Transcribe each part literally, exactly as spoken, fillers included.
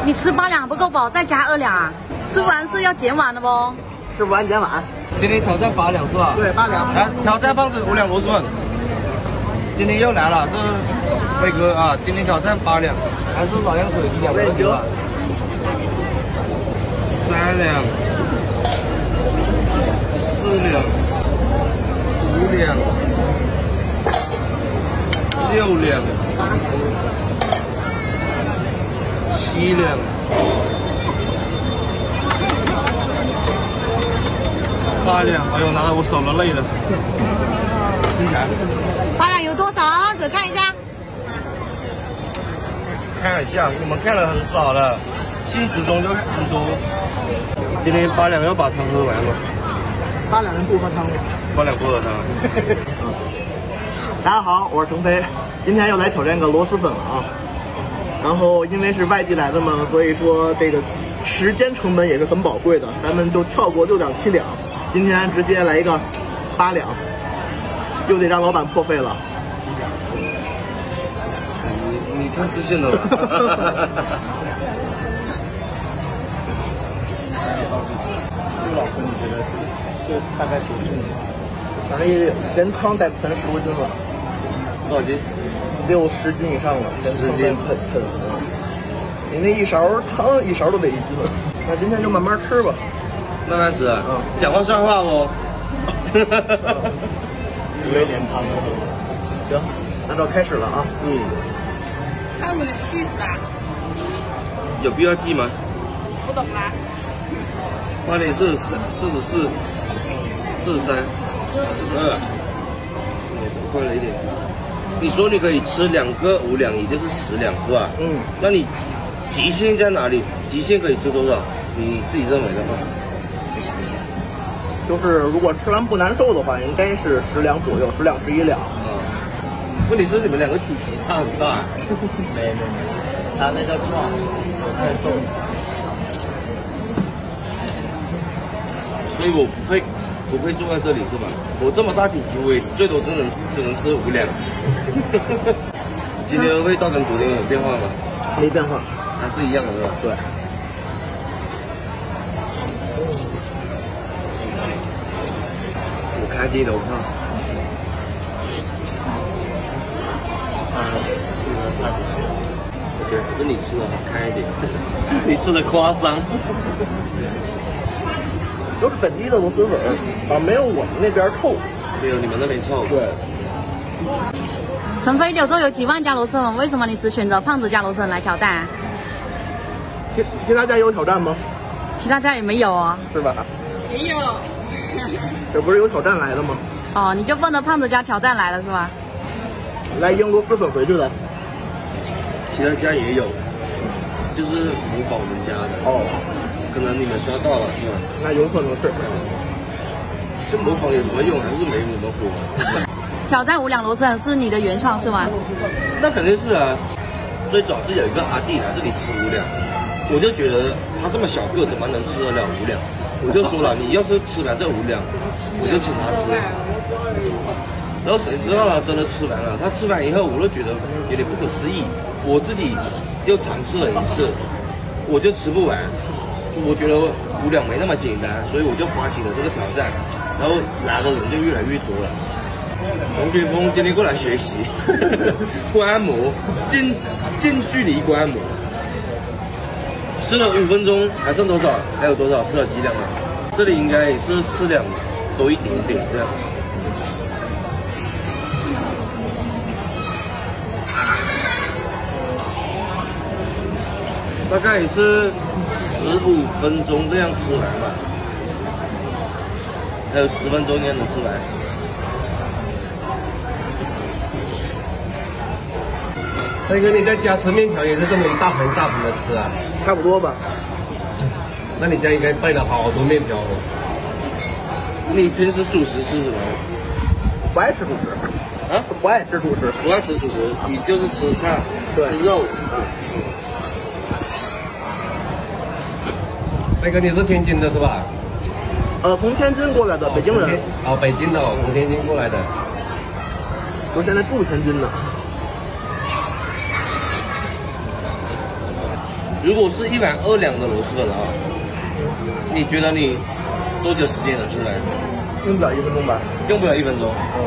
你吃八两还不够饱，再加二两啊？吃完是要减碗的不？ 吃不完减碗。 今天挑战八两是吧？ 对，八两。 来挑战胖子五两螺蛳粉。今天又来了，这是飞哥啊！今天挑战八两，还是老样子，一两个吧。三两，四两，五两，六两，七两，八两。哎呦，拿到我手了，累了。听起来。 八两有多少？只看一下。 看一下，你们看了很少了，现实中就很多。今天八两要把汤喝完了。 八两人不喝汤。 八两不喝汤。 大家好，我是程飞，今天又来挑战个螺蛳粉了啊。然后因为是外地来的嘛，所以说这个时间成本也是很宝贵的，咱们就跳过六两七两，今天直接来一个八两，又得让老板破费了。 你你太自信了吧？这个老师，你觉得这这大概几斤？ 反正也连汤带盆十多斤了。 多少斤？ 六十斤以上了。 十斤。 盆盆。你那一勺汤一勺都得一斤。那今天就慢慢吃吧。 慢慢吃啊。 嗯。 讲话算话哦。 没点汤了。行，那就开始了啊。 嗯。 看我的计时啊。 有必要记吗？ 不懂啊。 八点四十四、四十四、四十三、四十二，哦，快了一点。你说你可以吃两个五两，也就是十两，是吧？ 嗯。 那你极限在哪里？极限可以吃多少？你自己认为的话？ 就是如果吃完不难受的话，应该是十两左右，十两十一两。 啊。问题是你们两个体积差很大。 没没没，他那叫壮，我太瘦了。 所以我不配，不配坐在这里是吧？我这么大体积，我也最多只能只能吃五两。今天味道跟昨天有变化吗？ 没变化， 还是一样的是吧？ 对。 我开机了，我看。啊，吃的太不错。OK， 可是你吃的好看一点，你吃的夸张。 都是本地的螺蛳粉啊，没有我们那边臭。 没有你们那边臭。 对。 陈飞柳州有几万家螺蛳粉，为什么你只选择胖子家螺蛳粉来挑战？ 其其他家有挑战吗？ 其他家也没有啊。 是吧？ 没有。 这不是有挑战来的吗？ 哦，你就奔着胖子家挑战来了是吧？ 来赢螺蛳粉回去的。 其他家也有，就是模仿我们家的。哦。可能你们刷到了是吧？ 那有可能是。 这模仿有什么用？还是没什么火。 挑战五两螺蛳粉是你的原创是吗？ 那肯定是啊。最早是有一个阿弟来这里吃五两，我就觉得他这么小个怎么能吃得了五两？我就说了，你要是吃完这五两，我就请他吃。然后谁知道他真的吃完了？他吃完以后，我都觉得有点不可思议。我自己又尝试了一次，我就吃不完。我觉得五两没那么简单，所以我就发起了这个挑战，然后来的人就越来越多了。龙卷风今天过来学习观摩，近近距离观摩，吃了五分钟，还剩多少？还有多少？吃了几两了？这里应该也是四两多一点点这样。大概也是十五分钟这样吃完吧，还有十分钟应该能吃完。 飞哥，你在家吃面条也是这么一大盆大盆的吃啊？ 差不多吧。 那你家应该备了好多面条哦。 你平时主食吃什么？ 不爱吃主食。啊？不爱吃主食。 不爱吃主食，你就是吃菜， 对， 吃肉。 嗯。 飞哥，你是天津的是吧？ 呃，从天津过来的，北京人。 哦，北京的哦，从天津过来的。 我现在住天津呢。 如果是一碗二两的螺蛳粉啊，你觉得你多久时间能吃来？ 用不了一分钟吧？ 用不了一分钟。 嗯。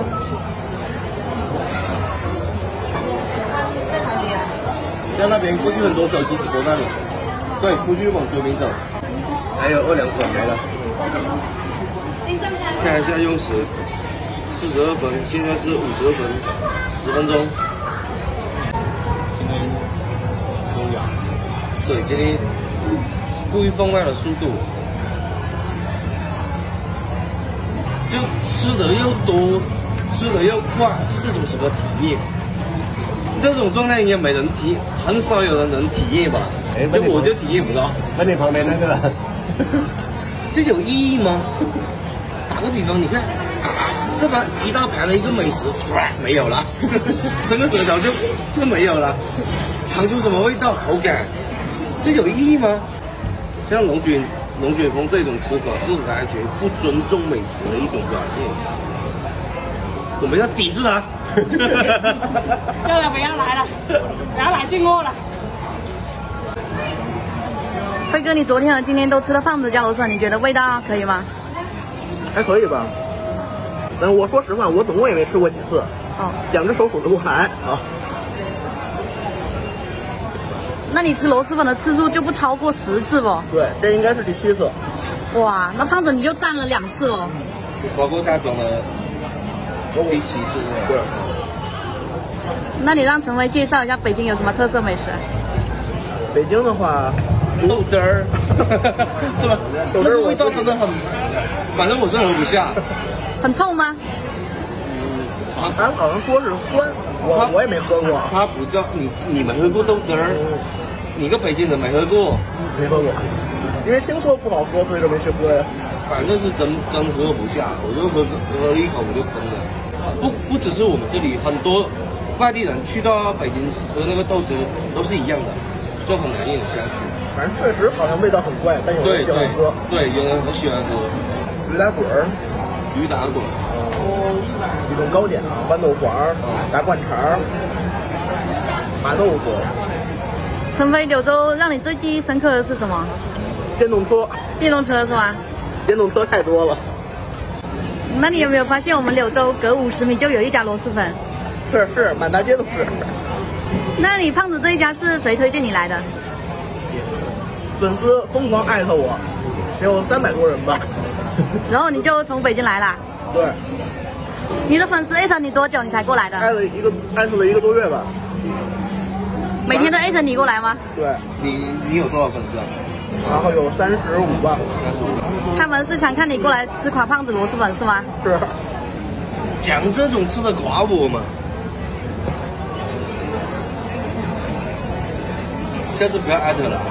在那边过去很多手机直播那里，对，出去往左边走，还有二两粉没了。看一下用时，四十二分，现在是五十二分，十分钟。今天优雅。对，今天故意放慢了速度，就吃的又多，吃的又快，是种什么体验？这种状态应该没人体，很少有人能体验吧？哎，就我就体验不到。 和你旁边那个， 这有意义吗？打个比方，你看，这盘一大盘的一个美食，没有了，伸个舌头就就没有了，尝出什么味道、口感，这有意义吗？像龙卷龙卷风这种吃法是完全不尊重美食的一种表现，我们要抵制它。 叫他不要来了，不要来进货了。 辉哥，你昨天和今天都吃了胖子家螺蛳粉，你觉得味道可以吗？ 还可以吧。但我说实话，我总共也没吃过几次， 哦， 两只手数得过来啊。 那你吃螺蛳粉的次数就不超过十次不？ 对，这应该是第七次。 哇，那胖子你就占了两次哦。 包括大壮的第七次。 对。 那你让陈威介绍一下北京有什么特色美食？ 北京的话， 豆汁儿，是吧？豆汁儿味道真的很，反正我是喝不下。 很臭吗？ 嗯， 咱好像说是酸，我我也没喝过。 它不叫你，你没喝过豆汁儿？嗯、你个北京人没喝过？ 没喝过，因为听说不好喝，所以就没去喝呀。 反正是真真喝不下，我就喝喝了一口我就喷了。不不只是我们这里，很多外地人去到北京喝那个豆汁都是一样的，就很难以相处。 反正确实好像味道很怪，但有人喜欢喝。 对，有人很喜欢喝。 驴打滚儿， 驴打滚， 一种糕点啊，豌豆黄、炸灌肠、麻豆腐。 陈飞，柳州让你最记忆深刻的是什么？ 电动车。 电动车是吧？ 电动车太多了。 那你有没有发现我们柳州隔五十米就有一家螺蛳粉？ 是是，满大街都是。 那你胖子这一家是谁推荐你来的？ 粉丝疯狂艾特我，得有三百多人吧。 然后你就从北京来了？ 对。 你的粉丝艾特你多久你才过来的？ 艾特一个艾特了一个多月吧。 每天都艾特你过来吗？ 对。 你你有多少粉丝啊？ 然后有三十五万。 他们是想看你过来吃垮胖子螺蛳粉是吗？ 是。 讲这种吃的垮我吗？下次不要艾特了。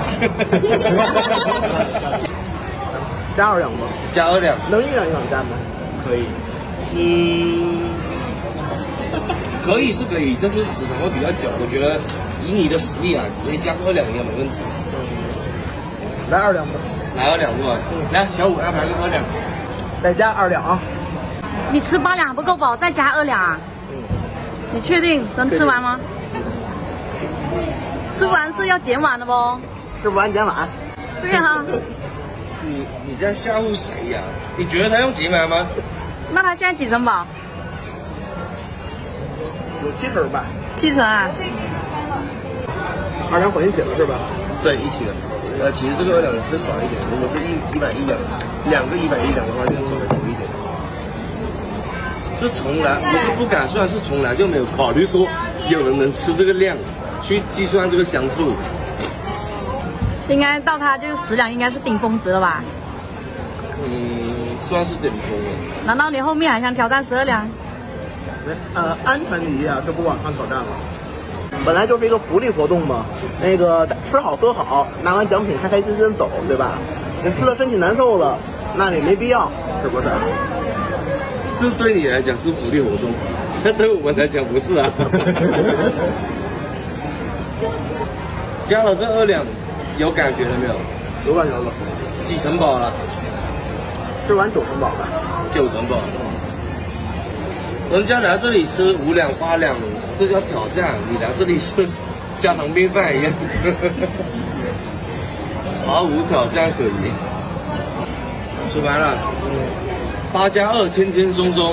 加二两吗？ 加二两。 能一两一两加吗？ 可以。嗯，可以是可以，但是时长会比较久。我觉得以你的实力啊，直接加二两应该没问题。 嗯。来二两吧。 来二两是吧？嗯。来，小五安排个二两。 再加二两啊。 你吃八两还不够饱，再加二两啊？ 嗯。 你确定能吃完吗？吃不完是要减碗的不？ 吃不完减碗。 对呀、啊。 你你这样吓唬谁呀、啊？你觉得他用减碗吗？ 那他现在几成饱？ 有七成吧。 七成啊。 二两混一起了是吧？ 对，一起的。呃，其实这个二两会少一点，如果是一一百一两，两个一百一两的话，就稍微多一点。是从来不是不敢算，是从来就没有考虑过有人能吃这个量，去计算这个香数。 应该到他就十两，应该是顶峰值了吧？ 嗯，算是顶峰了。 难道你后面还想挑战十二两？ 呃，安全第一啊，就不往上挑战了。本来就是一个福利活动嘛，那个吃好喝好，拿完奖品开开心心走，对吧？你吃了身体难受了，那你没必要，是不是？ 这对你来讲是福利活动，但对我们来讲不是啊。加了这二两，有感觉了没有？ 有感觉了。 几成饱了？ 吃完九成饱吧。 九成饱。人家来这里吃五两八两，这叫挑战；你来这里吃家常便饭一样。毫无挑战可言。出来了，八加二，轻轻松松。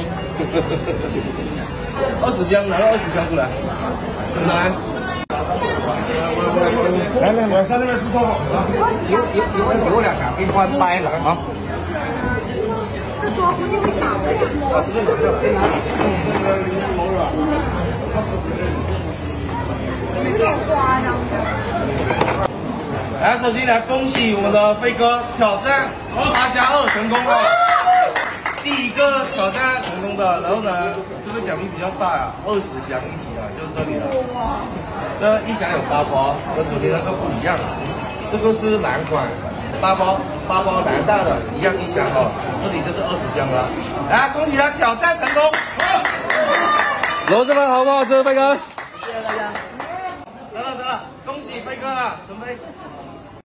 二十箱，拿到二十箱出来，来。来来来，上那边吃烧烤啊！ 有有有有两个，给你换掰了啊！ 这桌不是会倒的呀？ 啊，这个有这个。 有点夸张。 来，首先来恭喜我们的飞哥挑战八加二成功了，第一个挑战成功的。然后呢，这个奖品比较大呀，二十箱一起啊，就是这里了。这一箱有八包，跟昨天那个不一样。这个是蓝款，八包八包蓝大的，一样一箱哦。这里就是二十箱了。来，恭喜他挑战成功。 螺蛳粉好不好吃，飞哥？ 谢谢大家。 得了得了，恭喜飞哥啊，准备。